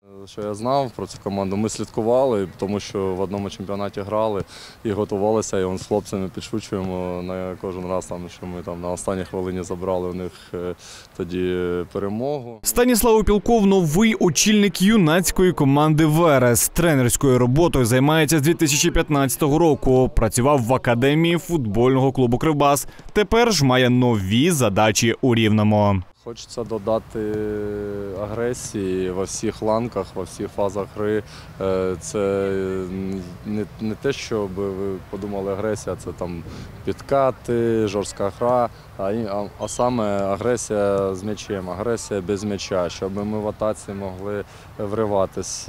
Що я знав про цю команду, ми слідкували, тому що в одному чемпіонаті грали і готувалися, і з хлопцями підшучуємо на кожен раз, що ми там на останній хвилині забрали у них тоді перемогу. Станіслав Опілков – новий очільник юнацької команди «Верес». Тренерською роботою займається з 2015 року. Працював в академії футбольного клубу «Кривбас». Тепер ж має нові задачі у Рівному. Хочеться додати агресії во всіх ланках, во всіх фазах гри. Це не те, що ви подумали агресія, це там підкати, жорстка гра, а саме агресія з м'ячем, агресія без м'яча, щоб ми в атаці могли вриватися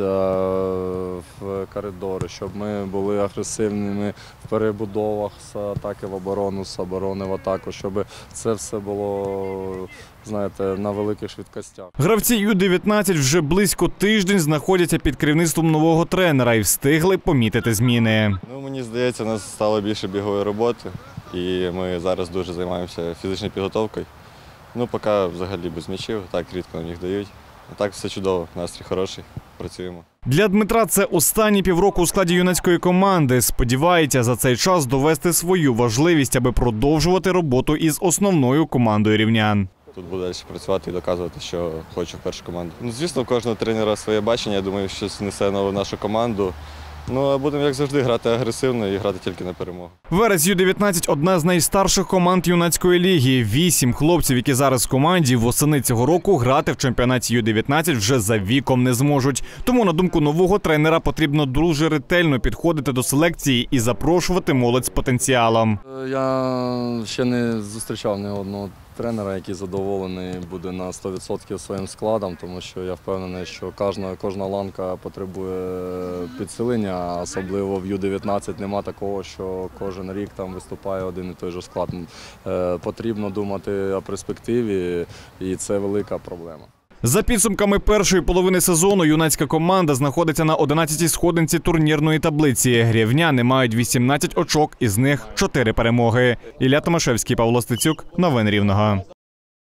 в коридори, щоб ми були агресивними в перебудовах з атаки в оборону, з оборони в атаку, щоб це все було, знаєте, на великих швидкостях. Гравці Ю-19 вже близько тиждень знаходяться під керівництвом нового тренера і встигли помітити зміни. Мені здається, у нас стало більше бігової роботи, і ми зараз дуже займаємося фізичною підготовкою. Поки взагалі без м'ячів, так рідко нам їх дають. А так все чудово, настрій хороший, працюємо. Для Дмитра це останні півроку у складі юнацької команди. Сподівається за цей час довести свою важливість, аби продовжувати роботу із основною командою рівнян. Тут буду далі працювати і доказувати, що хочу в першу команду. Звісно, у кожного тренера своє бачення, я думаю, щось несе в нашу команду. А будемо, як завжди, грати агресивно і грати тільки на перемогу. «Верес Ю-19» – одна з найстарших команд юнацької ліги. 8 хлопців, які зараз в команді, восени цього року грати в чемпіонаті Ю-19 вже за віком не зможуть. Тому, на думку нового тренера, потрібно дуже ретельно підходити до селекції і запрошувати молодь з потенціалом. Я ще не зустрічав ні одного тренера, який задоволений буде на 100% своїм складом, тому що я впевнений, що кожна ланка потребує підсилення, особливо в Ю-19 нема такого, що кожен рік там виступає один і той же склад. Потрібно думати о перспективі, і це велика проблема. За підсумками першої половини сезону юнацька команда знаходиться на 11-й сходинці турнірної таблиці. Рівняни мають 18 очок, із них 4 перемоги. Ілля Томашевський, Павло Стецюк. Новини Рівного.